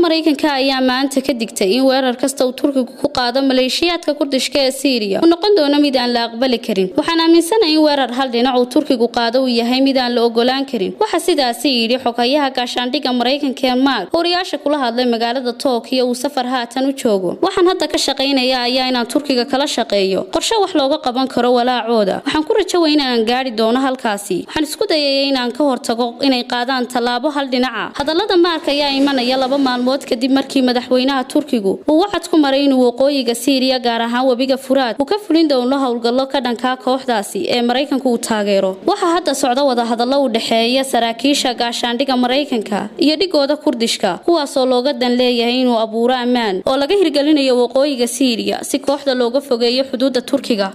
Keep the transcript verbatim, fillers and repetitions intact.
Mareykanka ayaa maanta ka digtay in weerar kasta uu Turkigu ku qaado maleeshiyaadka Kurdishka ee Syria uu noqon doono mid aan la aqbali karin. Waxaan aaminsanahay in weerar hal dhinac uu Turkigu qaado uu yahay mid aan la ogolaan karin. Waxa sidaas yiri xogayaha gaashaandhigga Mareykanka ee Mark horiyaasha kula hadlay magaalada Tokyo uu safar haatan u joogo. Waxaan hadda ka shaqeynayaa ayaa inaan Turkiga kala shaqeeyo qorshe wax looga qaban karo walaacooda. Waxaan ku rajaynayaa inaan gaari doono halkaasi. Waxaan isku dayayaa inaan ka hortago inay qaadaan talaabo hal dhinac ah. Hadallada Mark ayaa imanaya laba maalmood kadib markii madaxweynaha Turkigu uu wacad ku maray inuu waqooyiga Syria gaar ahaan wabiga Furaad uu ka fulin doono hawlgallo ka dhanka kooxdaasi ee Mareykanku uu taageero. Waxa hadda socda wada hadallo u dhaxeeya saraakiisha gaashaandhigga Mareykanka iyo dhigooda Kurdishka kuwaas oo looga dan leeyahay inuu abuuro ammaan oo laga hirgelinayo waqooyiga Syria si kooxda looga fogeeyo xuduudda Turkiga.